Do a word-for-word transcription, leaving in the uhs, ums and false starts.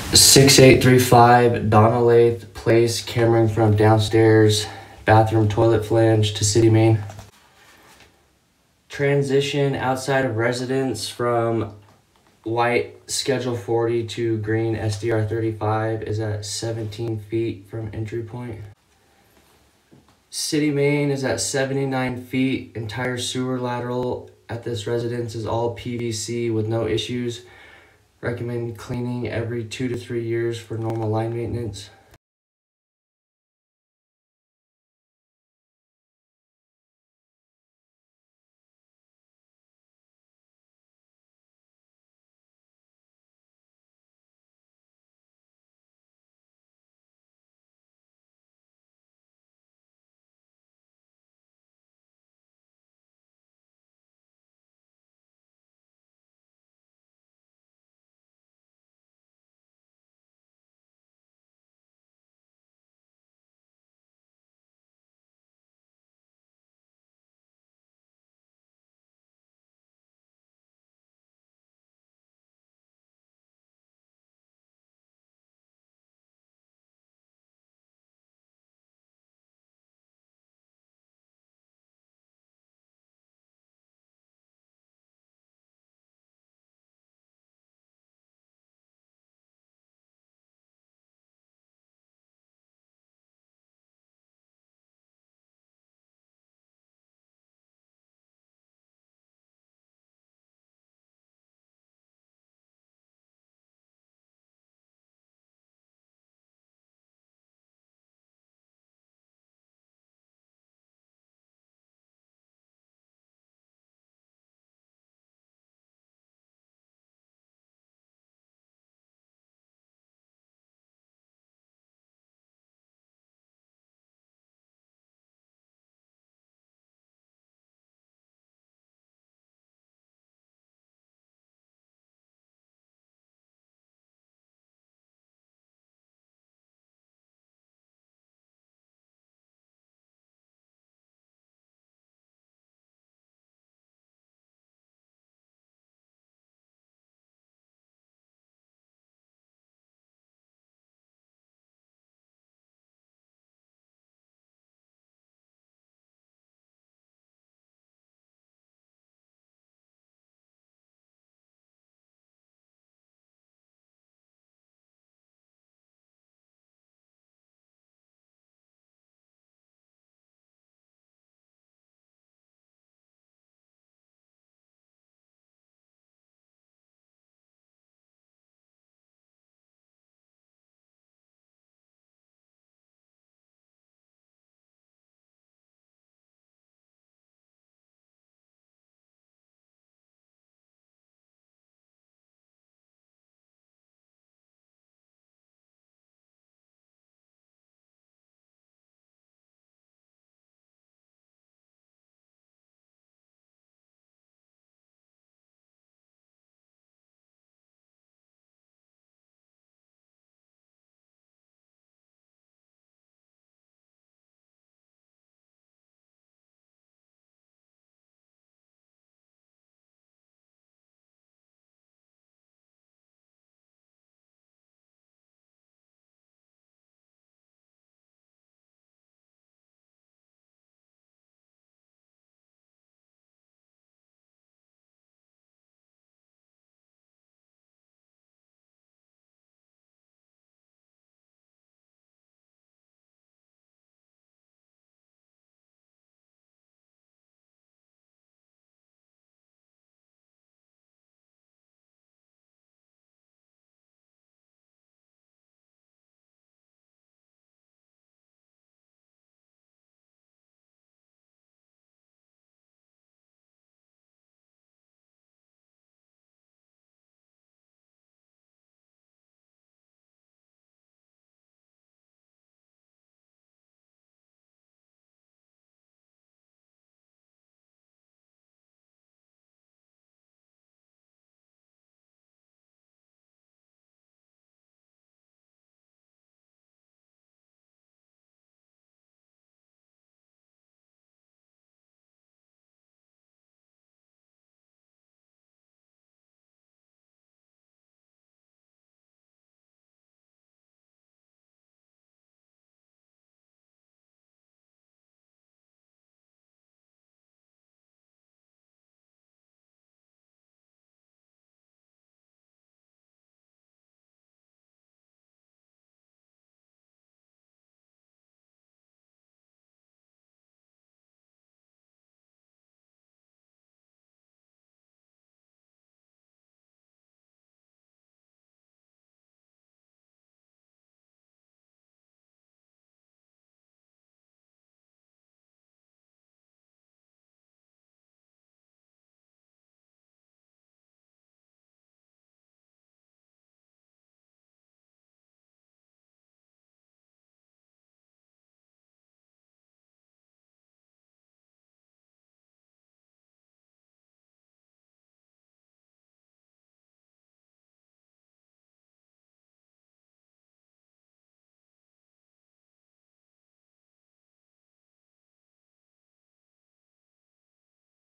six eight three five Donnelaith Place, Cameron from downstairs, bathroom toilet flange to city main. Transition outside of residence from white schedule forty to green S D R thirty-five is at seventeen feet from entry point. City main is at seventy-nine feet. Entire sewer lateral at this residence is all P V C with no issues. Recommend cleaning every two to three years for normal line maintenance.